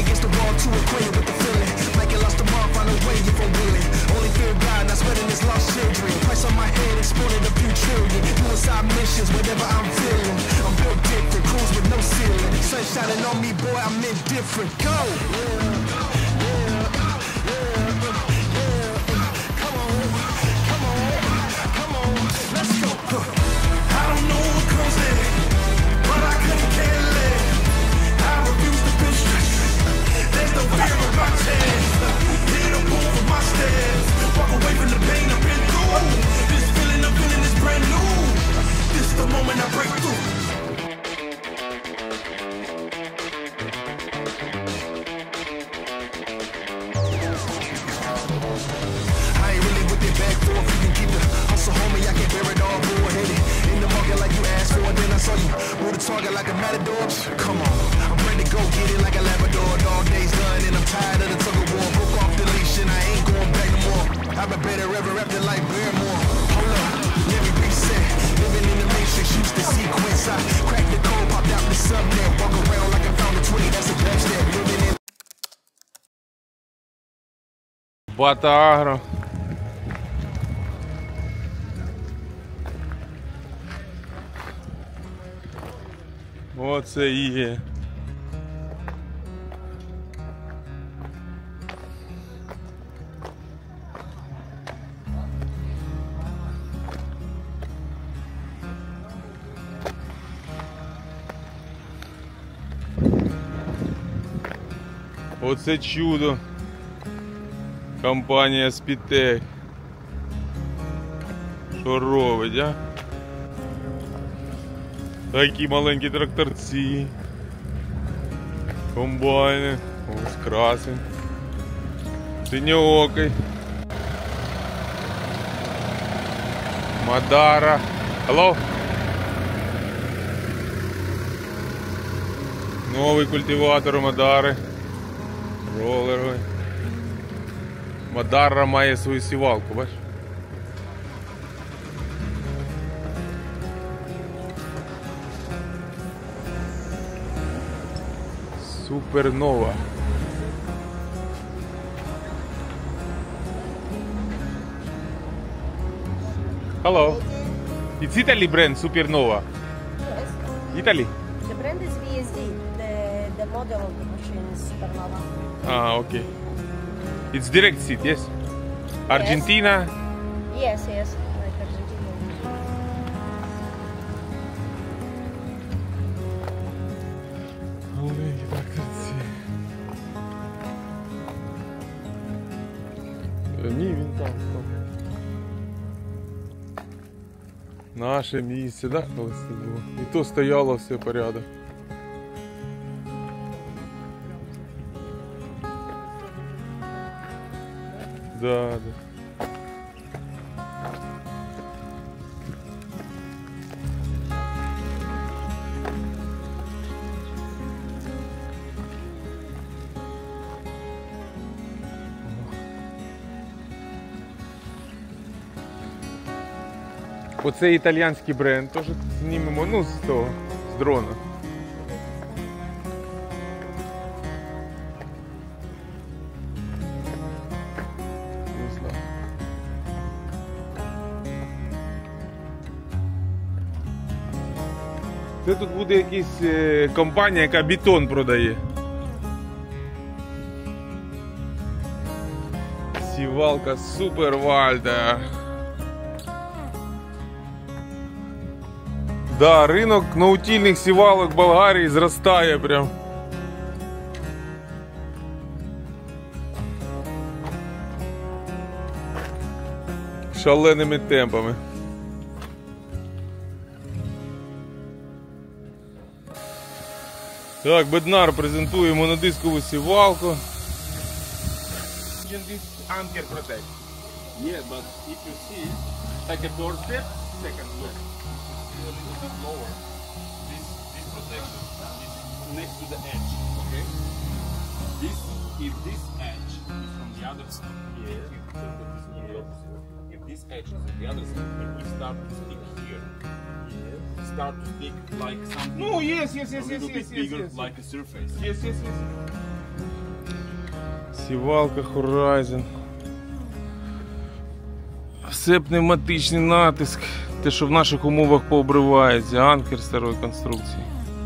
against the wall, too acquainted with the feeling. Like you lost the mark, find a way if I'm willing. Only fear God, not sweating this lost children. Price on my head, exported a few trillion. Suicide missions, whatever I'm feeling. I'm built different, cruise with no ceiling. Sun shining on me, boy, I'm indifferent. Go! Target like a matador. Come on, I'm ready to go get it like a Labrador. Dog days done and I'm tired of the tug of war. Broke off the leash and I ain't going back no more. I've been better ever rapping like Barrymore. Hold up, let me reset. Living in the matrix, used to sequence. I cracked the code, popped out the subnet. Walk around like I found a 20, that's a dubstep. Living in Bata Agro. Оце і є. Оце чудо. Компанія Speedtech. Що робить, а? Такі маленькі тракторці, комбайни, ось красень, синьоокий, Мадара. Алло? Новий культиватор Мадари, ролеровий. Мадара має свою сівалку, бачиш? Supernova. Hello. It's Italy brand Supernova. Yes. Italy? The brand is VSD. The model of the machine is Supernova. Ah, okay. It's direct seat, yes? Argentina? Yes, yes. Like Argentina. Ні, він там. Наше місце, да, колись це було. І то стояло все порядок. Да, да. Оце італійський бренд, теж знімемо, ну, з того, з дрона. Не знаю. Це тут буде якась компанія, яка бетон продає. Сівалка Супер Вальда. Да, ринок наутільних сівалок в Болгарії зростає прям. Шаленими темпами. Так, Bednar презентує монодискову сівалку. This anchor protect. Yeah, but if you see, like a doorstep, second look. A little bit lower. This protection is next to the edge. Okay. If this edge is from the other side, if this edge is on the other side, and we start to stick here, start to stick like something. Ну, yes, a little bit bigger, like a surface. Yes. Сівалка Horizon. Все пневматичний натиск. Те, що в наших умовах пообривається. Анкер старої конструкції.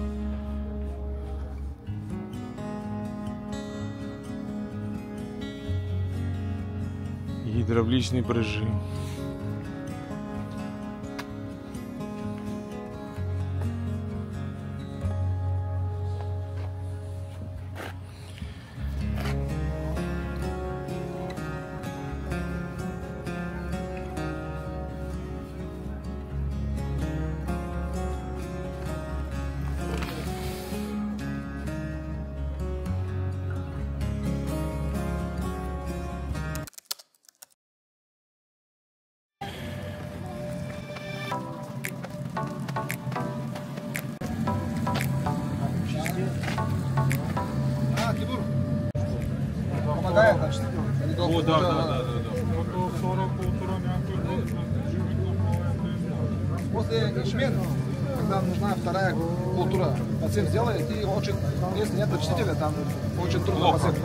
Гідравлічний прижим. Помогает, значит. О, да. После ячмена, когда нужна вторая культура, пациент сделает и очень, если нет очистителя, там очень трудно пациент.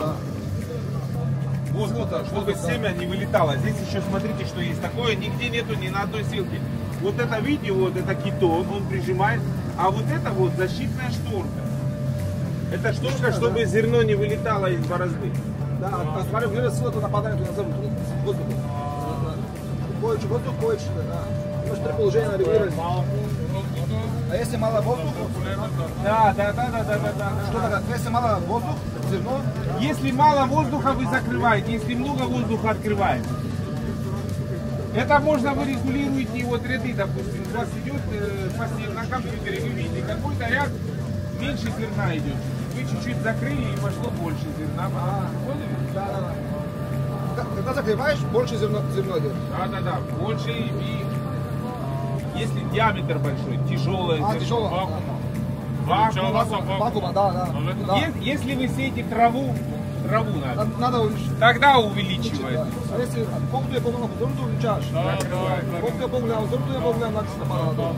Вот, чтобы семя не вылетало. Здесь еще смотрите, что есть такое, нигде нету ни на одной ссылке. Вот это видите, вот это кетон, он прижимает, а вот это вот защитная шторка. Это шторка, чтобы зерно не вылетало из борозды. Да, смотри, где ссылку нападает на землю, воздух. Больше воздух, больше, да. Может, три положения регулировать. А если мало воздуха? Да. Что такое? Если мало воздуха, зерно? Если мало воздуха, вы закрываете, если много воздуха, открываете. Это можно вы регулируете вот ряды, допустим, у вас идет посев на компьютере, вы видите, какой-то ряд меньше зерна идет. Вы чуть-чуть закрыли и пошло больше зерна. Да. Когда закрываешь, больше зерно идет. Да, больше и если диаметр большой, тяжелое зерно. Тяжело. Вакуум. Да. Если вы сеете траву надо. Надо увеличить. Тогда увеличивает. А если колкото е по-малко зърното, увеличаваш. Колкото е по-голямо зърното, е по-голям натиск на пада.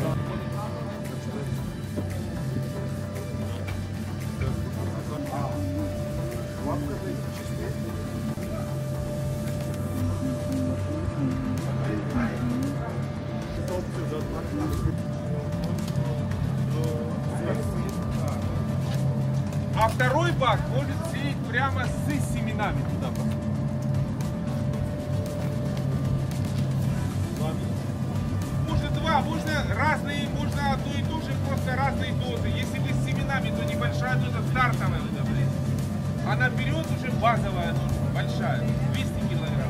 А второй бак может сеять прямо с семенами туда. Может два, можно разные, можно одно и то же, просто разные дозы. Если вы с семенами, то небольшая доза стартовая, она берет уже базовая доза, большая, 200 килограмм.